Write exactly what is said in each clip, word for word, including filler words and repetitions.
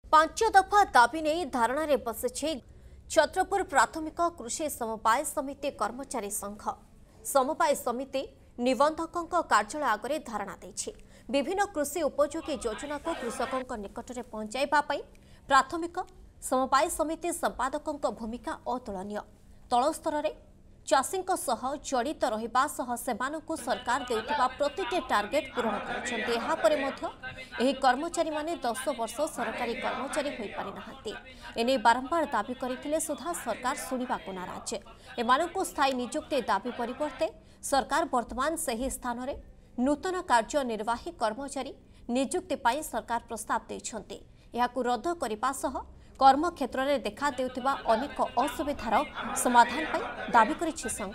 पांच दफा दाबी नहीं धारणा रे बसिछे छत्रपुर प्राथमिक कृषि समवाय समिति कर्मचारी संघ। समवाय समिति निबंधकों कार्यालय आगे धारणा देछि। विभिन्न कृषि उपयोगी योजना को कृषकों निकट में पहुंचाइबा पई प्राथमिक समवाय समिति संपादकों भूमिका अतुलनीय। तल स्तर में चाषी जड़ित रहिबा सह सेमानकु सरकार देउथिबा प्रतिटी टार्गेट पूरण करिसेंती। एहा परे मध्य एही कर्मचारी माने दस वर्ष सरकारी कर्मचारी होई पारि नाहांती। एने बारंबार दाबी करिथिले सुधा सरकार सुनिबाकु नाराज। एमानकु स्थायी नियुक्ति दाबी परिवर्ते सरकार वर्तमान सही स्थान रे नूतन कार्यनिर्वाही कर्मचारी नियुक्ति पाई सरकार प्रस्ताव दैछंती। एहाकु रद्द करिबा सह कर्म क्षेत्र में देखा देउथिबा अनेक असुविधार समाधान पाई दाबी करिछि संघ।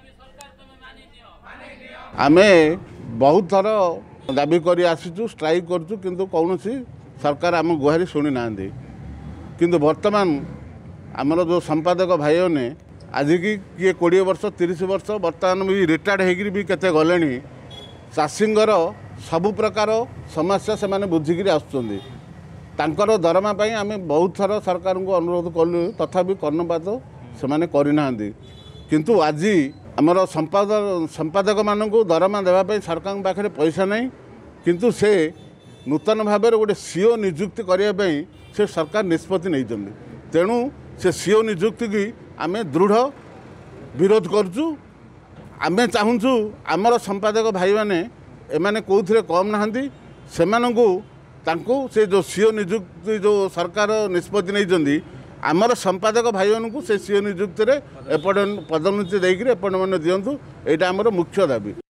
आमे बहुत थर दाबी करी आसीचु, स्ट्राइक करचु, किंतु कौनसी सरकार आम गुहारी शुणी ना। किंतु वर्तमान आमर जो संपादक भाई ने आज की किए कोड़े वर्ष तीस वर्ष वर्तमान भी रिटायर्ड होगी भी केते गले चाषींगर सबु प्रकार समस्या से माने बुझिकी आसुचंदी। तांकर दरमा पाई आमे बहुत थर सरकार को अनुरोध कलु, तथापि कर्णपात से माने करना। किंतु आज आमर संपादक संपादक मान दरमा देवाई सरकार पाखे पैसा नहीं, किंतु से नूतन भाव गोटे सीओ नियुक्ति करने से सरकार निष्पत्ति नहीं। तेणु से सीओ नियुक्ति की आमे दृढ़ विरोध करचु। आमे चाहूँ आमर संपादक भाई माने एमाने कौथिरे कम नहांती, सेमानंकु तांको से जो सीओ नियुक्ति जो सरकार निष्पत्ति नहीं, आमर संपादक भाई मानू से सीओ नियुक्ति में एपॉइंट पदोन्नति देकर एपॉइंटमेंट दिंतु। यहाँ आमर मुख्य दाबी।